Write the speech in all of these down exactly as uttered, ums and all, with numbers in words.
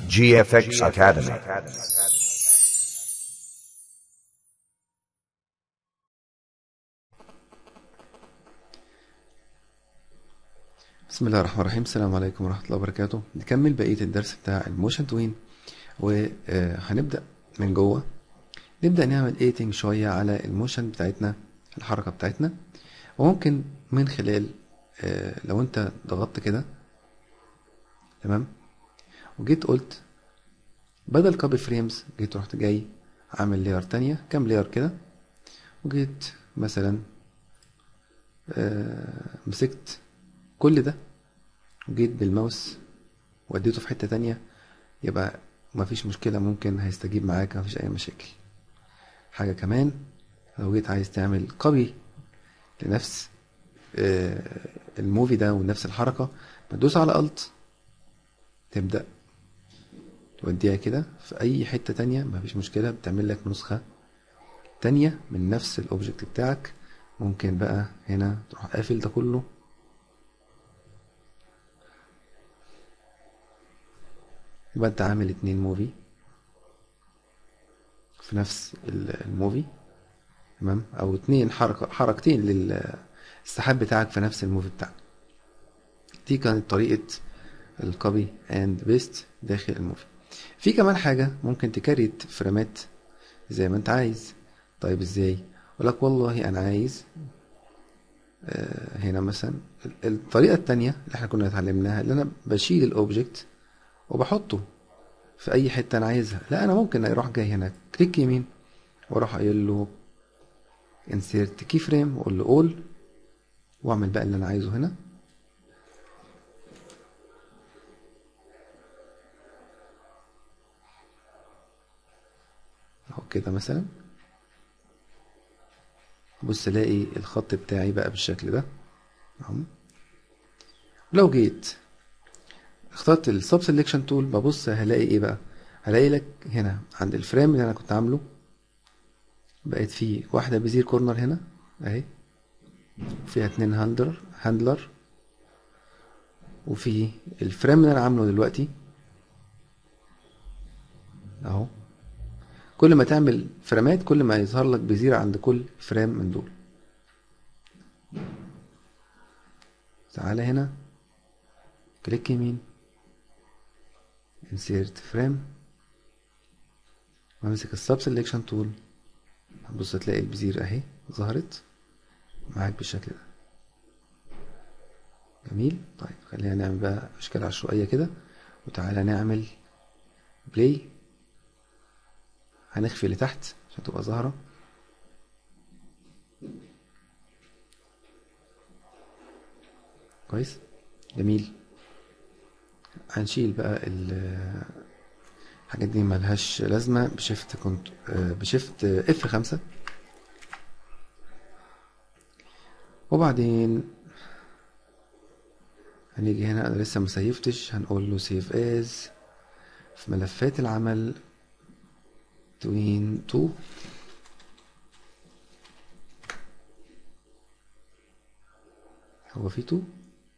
جي إف إكس Academy. بسم الله الرحمن الرحيم. السلام عليكم ورحمة الله وبركاته. نكمل بقية الدرس بتاع الموشن توين، وهنبدأ من جوه. نبدأ نعمل ايتنج شوية على الموشن بتاعتنا، الحركة بتاعتنا. وممكن من خلال آه، لو انت ضغطت كده تمام وجيت قلت بدل كوبي فريمز، جيت رحت جاي عامل لاير تانية، كام لاير كده، وجيت مثلا آه، مسكت كل ده وجيت بالماوس وديته في حتة تانية، يبقى مفيش مشكلة، ممكن هيستجيب معاك، مفيش أي مشاكل. حاجة كمان، لو جيت عايز تعمل كوبي لنفس آه، الموفي ده ونفس الحركة، بتدوس على الت، تبدأ توديها كده في أي حتة تانية، مفيش مشكلة، بتعمل لك نسخة تانية من نفس الأوبجكت بتاعك. ممكن بقى هنا تروح قافل ده كله، يبقى انت عامل اتنين موفي في نفس الموفي، تمام، او اتنين حركة حركتين للسحاب بتاعك في نفس الموفي بتاعك. دي كانت طريقة الكوبي اند بيست داخل الموفي. في كمان حاجة ممكن تكريت فريمات زي ما انت عايز. طيب ازاي؟ اقولك والله انا عايز آه هنا مثلا الطريقة التانية اللي احنا كنا اتعلمناها، اللي انا بشيل الاوبجكت وبحطه في اي حتة انا عايزها. لا، انا ممكن اروح جاي هنا كليك يمين واروح قايل له insert key frame واقول له all، واعمل بقى اللي انا عايزه هنا. اهو كده مثلا، بص الاقي الخط بتاعي بقى بالشكل ده اهو. لو جيت اخترت السب سيلكشن تول، ببص هلاقي ايه بقى؟ هلاقي لك هنا عند الفريم اللي انا كنت عامله بقت فيه واحده بزير كورنر هنا اهي، فيها اتنين هاندلر هاندلر وفي الفريم اللي انا عامله دلوقتي اهو. كل ما تعمل فريمات كل ما يظهر لك بزير عند كل فريم من دول. تعالى هنا كليك يمين insert frame وامسك السب سيلكشن تول، هتبص تلاقي البزير اهي ظهرت معاك بالشكل ده. جميل. طيب خلينا نعمل بقى اشكال عشوائيه كده، وتعالى نعمل بلاي. هنخفي اللي تحت عشان تبقى ظاهره كويس. جميل. هنشيل بقى الحاجات دي ملهاش لازمه. بشيفت كنت بشيفت اف خمسة، وبعدين هنيجي هنا، انا لسه مسيفتش، هنقول له سيف از في ملفات العمل توين تو، هو في تو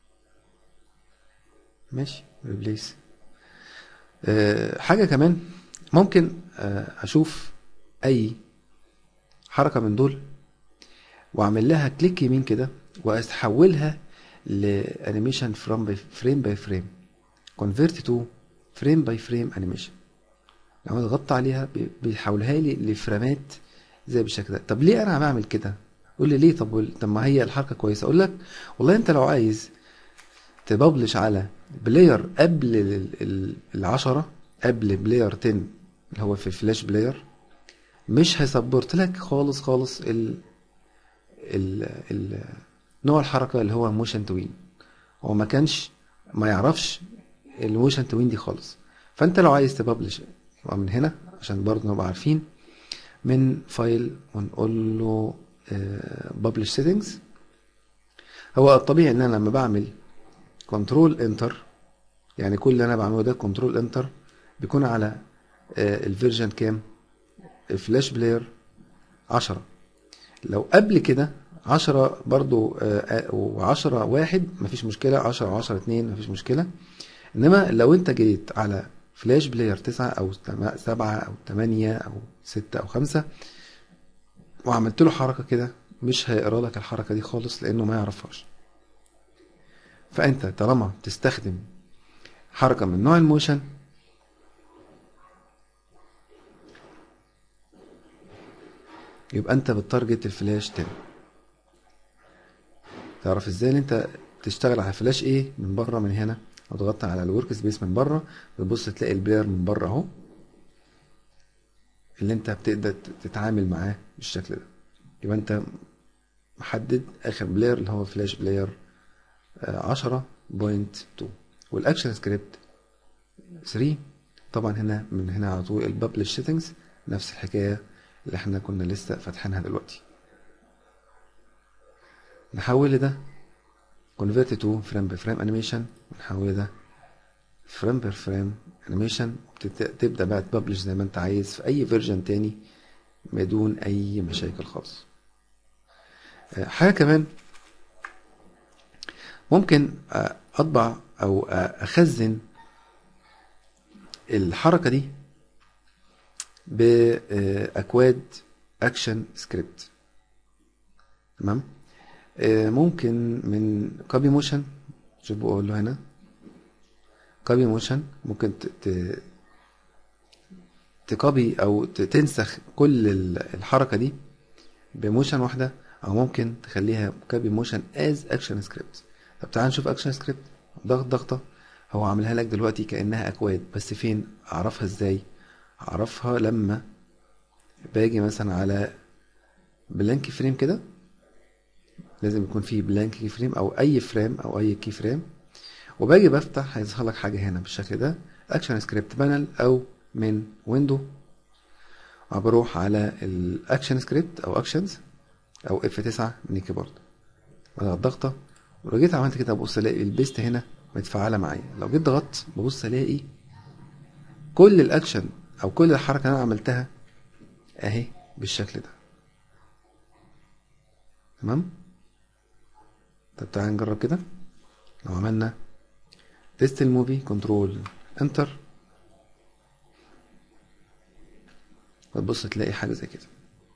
ماشي ريبليس. أه حاجة كمان، ممكن أه اشوف اي حركة من دول واعمل لها كليك يمين كده واحولها لانيميشن فروم باي فريم باي فريم، كونفيرت تو فريم باي فريم انيميشن. لو انا ضغطت عليها بيحولها لي لفريمات زي بالشكل ده. طب ليه انا بعمل كده؟ قول لي ليه؟ طب طب ما هي الحركه كويسه. اقول لك والله انت لو عايز تببلش على بلاير قبل العشرة، قبل بلاير عشرة اللي هو في الفلاش بلاير، مش هيسبورت لك خالص خالص ال ال ال نوع الحركه اللي هو موشن توين. هو ما كانش ما يعرفش الموشن توين دي خالص. فانت لو عايز تببلش يبقى من هنا، عشان برضه نبقى عارفين، من فايل ونقول له ببلش سيتنجز. هو الطبيعي ان انا لما بعمل كنترول انتر، يعني كل اللي انا بعمله ده كنترول انتر، بيكون على الفيرجن كام؟ الفلاش بلاير عشرة. لو قبل كده عشرة برضو وعشرة واحد مفيش مشكلة، عشرة وعشرة اتنين مفيش مشكلة. انما لو انت جيت على فلاش بلاير تسعة او تم- سبعة او تمانية او ستة او خمسة، وعملت له حركة كده، مش هيقرا لك الحركة دي خالص لانه ما يعرفهاش. فانت طالما تستخدم حركة من نوع الموشن، يبقى انت بتارجت الفلاش تاني. تعرف ازاي ان انت تشتغل على فلاش ايه من بره من هنا؟ لو ضغطت على الورك سبيس من بره، بتبص تلاقي البلاير من بره اهو، اللي انت بتقدر تتعامل معاه بالشكل ده. يبقى انت محدد اخر بلاير اللي هو فلاش بلاير عشرة بوينت اتنين. والاكشن سكريبت تلاتة طبعا هنا من هنا على طول الببلش سيتنجز، نفس الحكايه اللي احنا كنا لسه فاتحينها دلوقتي. نحول ده convert to frame by frame animation، ونحول ده frame per frame animation، تبدأ بقى تببلش زي ما انت عايز في اي فيرجن تاني بدون اي مشاكل خالص. حاجة كمان، ممكن اطبع او اخزن الحركة دي باكواد اكشن سكريبت. تمام. ممكن من كوبي موشن، شوف بقول له هنا كوبي موشن، ممكن تكوبي او تنسخ كل الحركة دي بموشن واحدة، او ممكن تخليها كوبي موشن از اكشن سكريبت. طب تعال نشوف اكشن سكريبت. ضغط ضغطة، هو عاملها لك دلوقتي كأنها اكواد، بس فين اعرفها ازاي؟ اعرفها لما باجي مثلا على بلانك فريم كده، لازم يكون فيه بلانك كي فريم او اي فريم او اي كي فريم، وباجي بفتح هيظهر لك حاجه هنا بالشكل ده، اكشن سكريبت بانل او من ويندو، وبروح على الاكشن سكريبت او اكشنز او اف تسعة من الكيبورد، وضغط ضغطه، ولو جيت عملت كده ببص الاقي البيست هنا متفعله معايا. لو جيت ضغطت ببص الاقي كل الاكشن او كل الحركه اللي انا عملتها اهي بالشكل ده. تمام. طب تعالى نجرب كده. لو عملنا تيست الموفي كنترول انتر، وتبص تلاقي حاجه زي كده.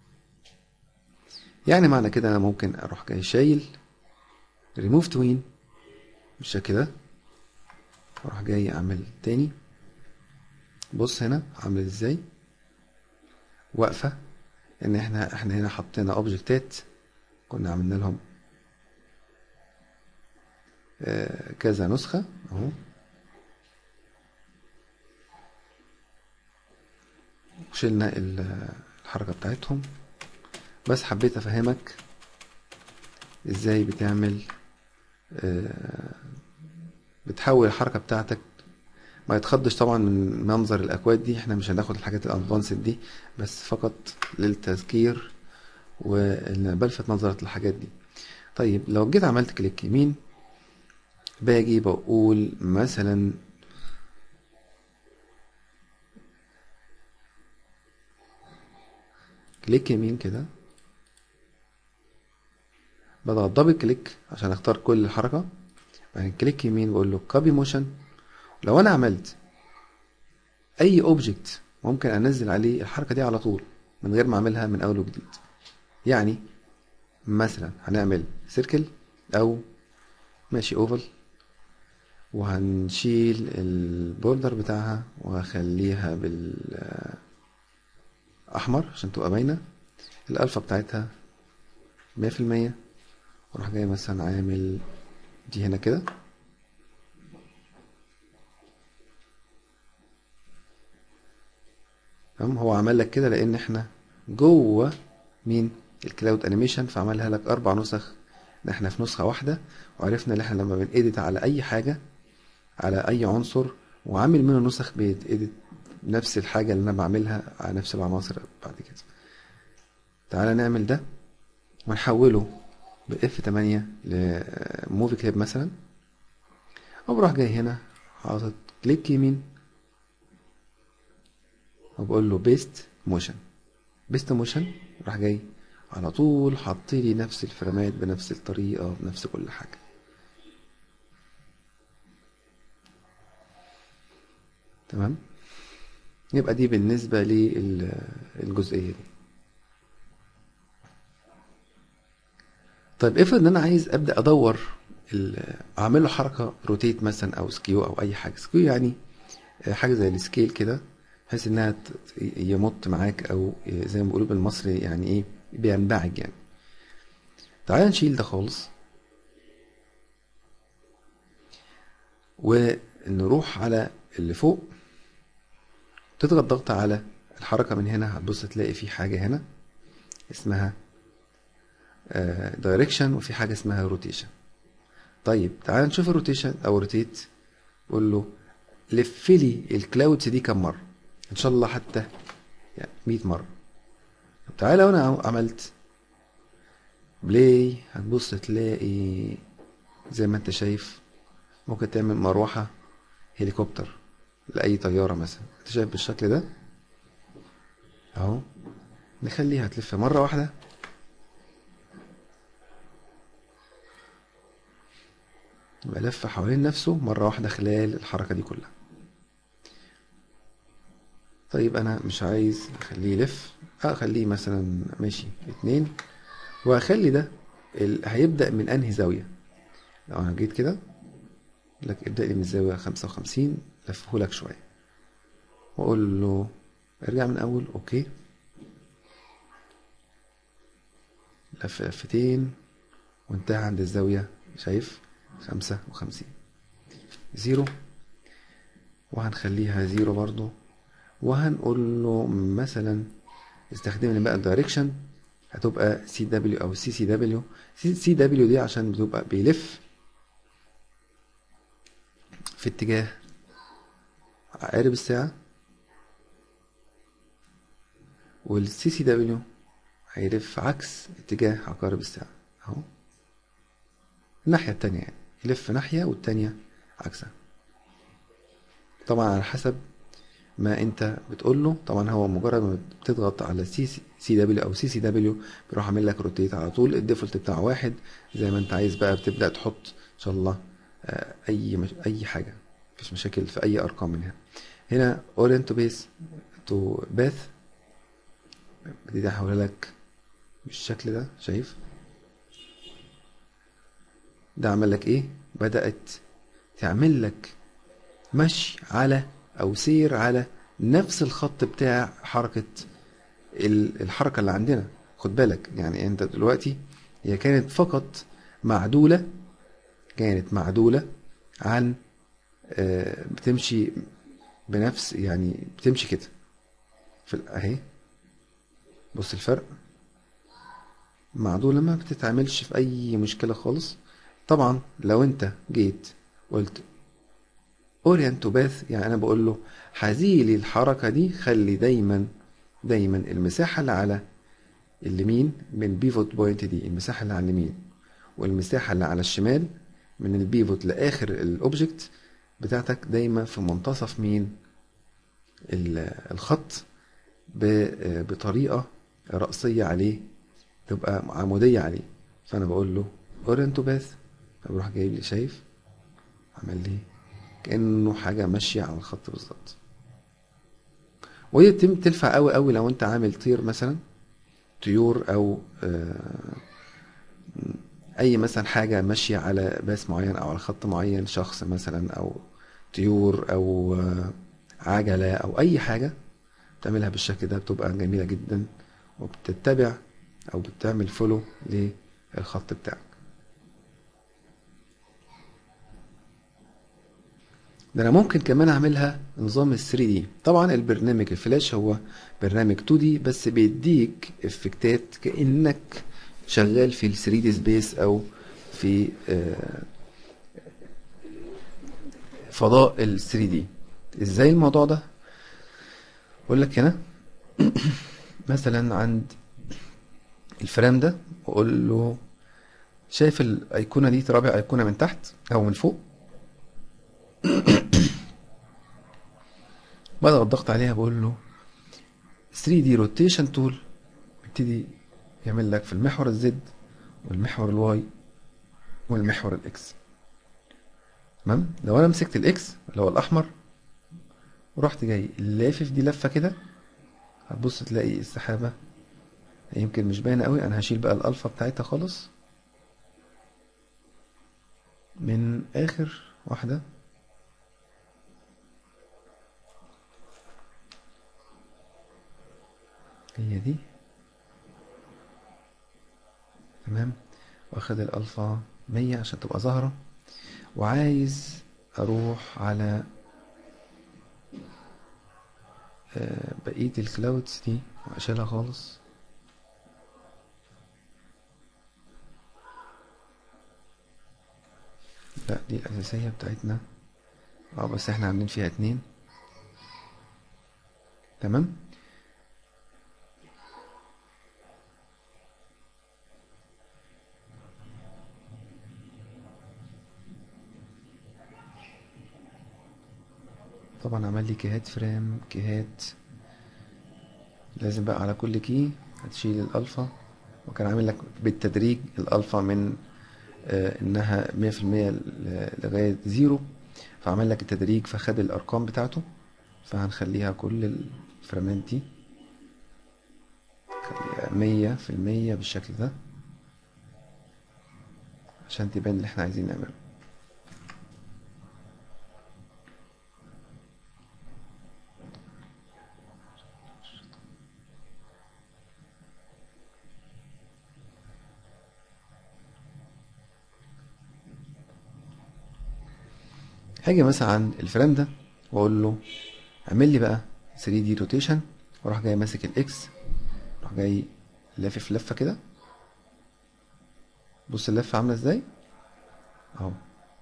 يعني معنى كده انا ممكن اروح جاي شايل ريموف توين بالشكل ده، اروح جاي اعمل تاني. بص هنا عامل ازاي واقفه، ان احنا احنا هنا حطينا اوبجكتات كنا عملنا لهم آه كذا نسخه اهو، وشلنا الحركه بتاعتهم. بس حبيت افهمك ازاي بتعمل آه بتحول الحركه بتاعتك. ما يتخضش طبعا من منظر الاكواد دي، احنا مش هناخد الحاجات الادفانسد دي، بس فقط للتذكير وان بلفت نظرة الحاجات دي. طيب لو جيت عملت كليك يمين، باجي بقول مثلا كليك يمين كده، بضغط دبل كليك عشان اختار كل الحركة، بعدين كليك يمين بقول له كوبي موشن. لو انا عملت اي اوبجكت ممكن انزل عليه الحركة دي على طول من غير ما اعملها من اول وجديد. يعني مثلا هنعمل سيركل او ماشي اوفل، وهنشيل البوردر بتاعها وهخليها بالاحمر عشان تبقى باينه الالفا بتاعتها مية في المية، واروح جاي مثلا عامل دي هنا كده. تمام. هو عمل لك كده لان احنا جوه مين الكلاود انيميشن، فعملها لك اربع نسخ، احنا في نسخه واحده. وعرفنا ان احنا لما بنedit على اي حاجه على اي عنصر وعامل منه نسخ بيتedit نفس الحاجه اللي انا بعملها على نفس العناصر بعد كده. تعالى نعمل ده ونحوله ب اف تمانية لموفي كليب مثلا، وبروح جاي هنا حاطط كليك يمين وبقول له بيست موشن. بيست موشن راح جاي على طول حط لي نفس الفريمات بنفس الطريقه بنفس كل حاجه. تمام. يبقى دي بالنسبة للجزئية دي. طيب افرض ان انا عايز ابدا ادور اعمل له حركه روتيت مثلا او سكيو او اي حاجه. سكيو يعني حاجه زي السكيل كده، بحيث انها يمط معاك، او زي ما بيقولوا بالمصري يعني ايه، بينبعج يعني. تعال نشيل ده خالص ونروح على اللي فوق، تضغط ضغط على الحركه من هنا، هتبص تلاقي في حاجه هنا اسمها دايركشن وفي حاجه اسمها روتيشن. طيب تعال نشوف الروتيشن او روتيت. قول له لف لي الكلاودز دي كم مره، ان شاء الله حتى يعني مية مره. طب تعالى لو انا عملت بلاي، هتبص تلاقي زي ما انت شايف ممكن تعمل مروحه هليكوبتر لاي طياره مثلا. انت شايف بالشكل ده اهو. نخليها تلف مره واحده، يبقى لف حوالين نفسه مره واحده خلال الحركه دي كلها. طيب انا مش عايز اخليه يلف، اخليه مثلا ماشي اتنين، وهخلي ده ال... هيبدأ من انهي زاوية. لو انا جيت كده لك ابدأ لي من الزاوية خمسة وخمسين، لفه لك شوية واقول له ارجع من اول. اوكي، لف لفتين وانتهى عند الزاوية شايف خمسة وخمسين. زيرو، وهنخليها زيرو برضو، وهنقول له مثلا استخدم لي بقى الدايركشن، هتبقى سي دبليو او سي سي دبليو. سي دبليو دي عشان بتبقى بيلف في اتجاه عقارب الساعة، والسي سي دبليو هيلف عكس اتجاه عقارب الساعة اهو، الناحية التانية يعني يلف ناحية والتانية عكسها. طبعا على حسب ما انت بتقول له. طبعا هو مجرد ما بتضغط على سي سي دبليو او سي سي دبليو بيروح عامل لك روتيت على طول. الديفولت بتاعه واحد، زي ما انت عايز بقى بتبدا تحط ان شاء الله اي مش... اي حاجه، مفيش مشاكل في اي ارقام منها. هنا اورينت تو بيس تو باث، بدي احولها لك بالشكل ده. شايف ده عمل لك ايه؟ بدات تعمل لك مشي على او سير على نفس الخط بتاع حركة الحركة اللي عندنا. خد بالك يعني انت دلوقتي هي كانت فقط معدولة، كانت معدولة عن بتمشي بنفس يعني بتمشي كده في اهي. بص الفرق، معدولة ما بتتعملش في اي مشكلة خالص. طبعا لو انت جيت قلت اورينت تو باث، يعني انا بقول له هزيلي الحركة دي، خلي دايما دايما المساحة اللي على اليمين من بيفوت بوينت دي، المساحة اللي على اليمين والمساحة اللي على الشمال من البيفوت لآخر الأوبجكت بتاعتك دايما في منتصف مين الخط، بطريقة رأسية عليه، تبقى عمودية عليه. فأنا بقول له اورينت تو باث، فبروح جايب لي شايف عمل لي كأنه حاجة ماشية على الخط بالظبط. ودي تنفع قوي قوي لو انت عامل طير مثلا، طيور او اي مثلا حاجة ماشية على باس معين او على خط معين، شخص مثلا او طيور او عجلة او اي حاجة تعملها بالشكل ده، بتبقى جميلة جدا وبتتبع او بتعمل فولو للخط بتاعك. ده انا ممكن كمان اعملها نظام ال ثري دي. طبعا البرنامج الفلاش هو برنامج تو دي بس بيديك افكتات كأنك شغال في ال ثري دي سبيس او في فضاء ال ثري دي. ازاي الموضوع ده؟ اقول لك هنا مثلا عند الفريم ده واقول له شايف الايقونه دي، رابع ايقونه من تحت او من فوق، بضغط ضغط عليها بقول له ثري دي روتيشن تول، بيبتدي يعمل لك في المحور الزد والمحور الواي والمحور الاكس. تمام؟ لو انا مسكت الاكس اللي هو الاحمر ورحت جاي لافف دي لفة كده، هتبص تلاقي السحابة يمكن مش باينة قوي. انا هشيل بقى الالفا بتاعتها خالص من اخر واحدة. هي دي تمام. واخد الالفا مية عشان تبقى ظاهرة، وعايز اروح على آه، بقية الكلاودز دي واشيلها خالص. لا دي الاساسية بتاعتنا، اه بس احنا عاملين فيها اتنين. تمام. طبعا عمل لي كيهات فريم كيهات، لازم بقى على كل كي هتشيل الالفا. وكان عامل لك بالتدريج الالفا من آه انها مية في المية لغاية زيرو، فعمل لك التدريج فخد الارقام بتاعته. فهنخليها كل الفريمات دي خليها مية في المية بالشكل ده عشان تبان اللي احنا عايزين نعمله. هاجي مثلا عند الفريم ده واقول له اعمل لي بقى ثري دي روتيشن، واروح جاي ماسك الاكس، اروح جاي لافف لفه كده. بص اللفه عامله ازاي اهو.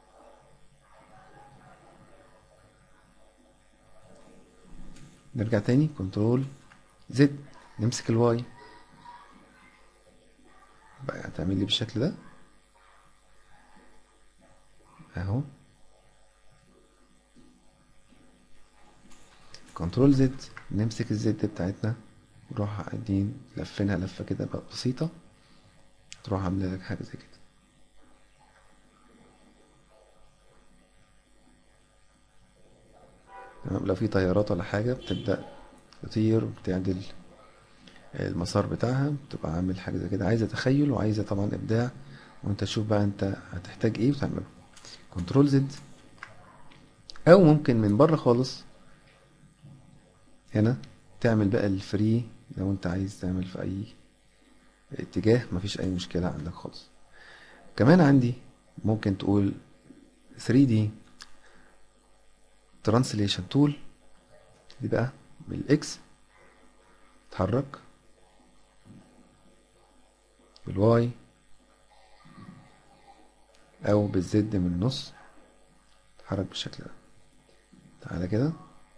نرجع تاني كنترول زد، نمسك الواي بقى هتعمل لي بالشكل ده اهو. كنترول زد، نمسك الزد بتاعتنا، نروح قاعدين لفينها لفه كده بقى بسيطه، تروح عامله لك حاجه زي كده. تمام. لو في طيارات ولا حاجه بتبدا تطير وبتعدل المسار بتاعها، بتبقى عامل حاجه زي كده. عايزه تخيل وعايزه طبعا ابداع، وانت تشوف بقى انت هتحتاج ايه وتعمله. كنترول زد، او ممكن من بره خالص هنا تعمل بقى الفري لو انت عايز تعمل في اي اتجاه، مفيش اي مشكله عندك خالص. كمان عندي ممكن تقول ثري دي ترانسليشن تول، دي بقى بالاكس تتحرك، بالواي او بالزد من النص تتحرك بالشكل ده. تعالى كده،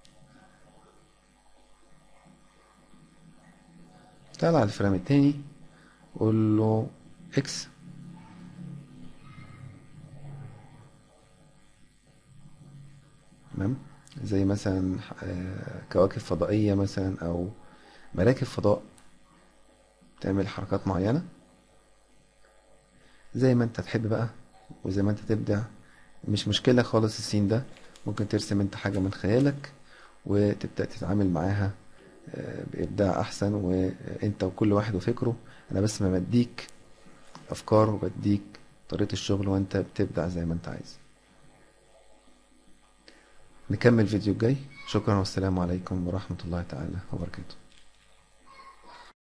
تعالى على الفريم التاني قول له اكس، تمام. زي مثلا آه، كواكب فضائية مثلا او مراكب فضاء تعمل حركات معينة زي ما انت تحب بقى وزي ما انت تبدع. مش مشكلة خالص السين ده، ممكن ترسم انت حاجة من خيالك وتبدأ تتعامل معاها آه، بإبداع أحسن، وانت وكل واحد وفكره. أنا بس ما بديك أفكار وبديك طريقة الشغل وانت بتبدع زي ما انت عايز. نكمل الفيديو الجاي. شكرا والسلام عليكم ورحمة الله تعالى وبركاته.